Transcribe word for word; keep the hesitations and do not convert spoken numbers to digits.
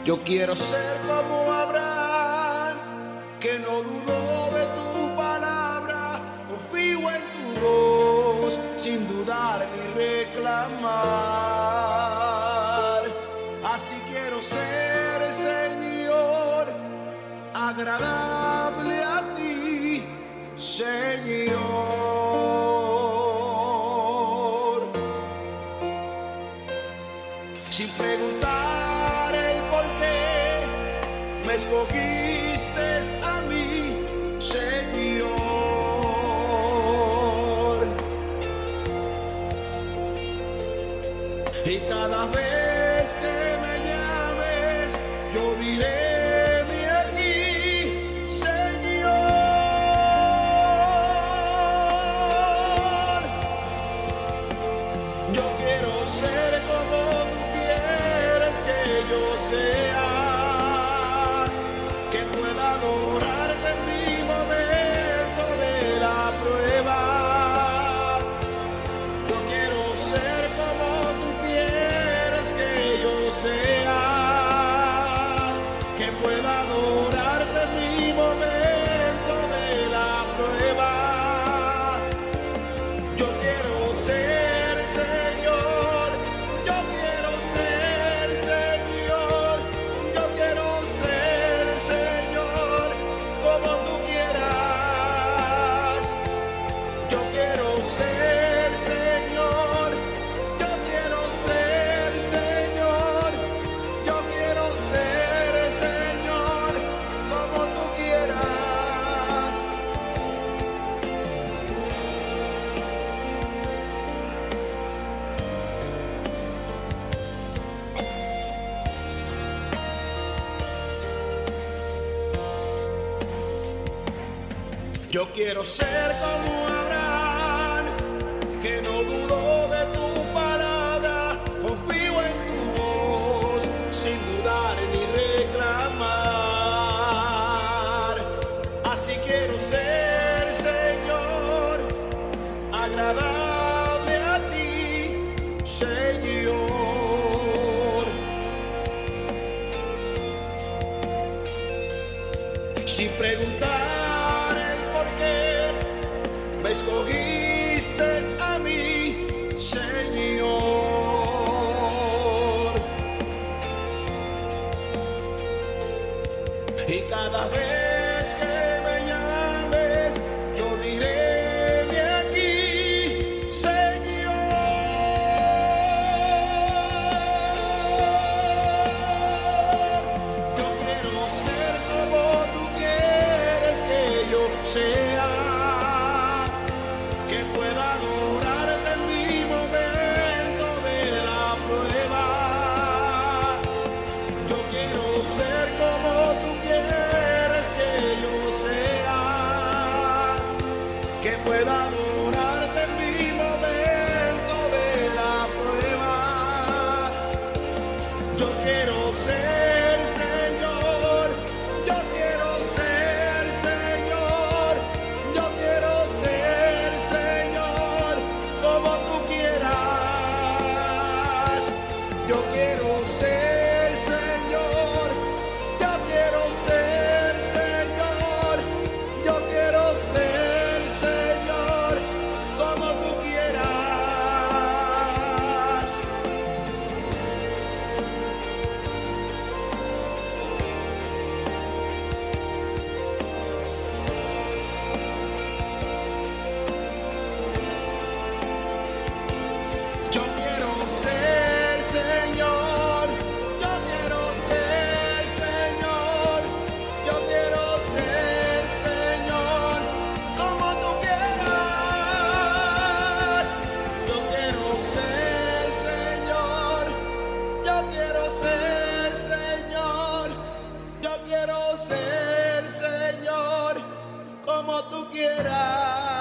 Yo quiero ser como Abraham, que no dudó de tu palabra. Confío en tu voz, sin dudar ni reclamar. Así quiero ser, Señor, agradable a ti, Señor. Sin preguntar el por qué, me escogiste a mí, Señor. Y cada vez que me llames, yo diré: sea, que pueda adorarte en mi momento de la prueba. Yo quiero ser como tú quieres que yo sea, que pueda adorarte en mi momento de la prueba. Yo quiero ser, Señor, yo quiero ser, Señor. Yo quiero ser, Señor, como tú quieras. Yo quiero ser, Señor. Yo quiero ser, Señor. Yo quiero ser, Señor, como tú quieras. Yo quiero ser como Abraham, que no dudó de tu palabra. Confío en tu voz, sin dudar ni reclamar. Así quiero ser, Señor, agradable a ti, Señor. Sin preguntar me escogiste a mí, Señor. Y cada vez que me llames, yo diré: heme aquí, Señor. Yo quiero ser como tú quieres que yo sea, que pueda adorarte en mi momento de la prueba. Yo quiero ser como tú quieres que yo sea, que pueda adorarte en mi momento de la prueba. Yo quiero ser, Señor, yo quiero ser, Señor, yo quiero ser, Señor, como tú quieras. Yo quiero ser, Señor, yo quiero ser, Señor, yo quiero ser, Señor, como tú quieras. Yo quiero ser, Señor, yo quiero ser, Señor, yo quiero ser, Señor, como tú quieras. Yo quiero ser, Señor, yo quiero ser, Señor, yo quiero ser, Señor, como tú quieras.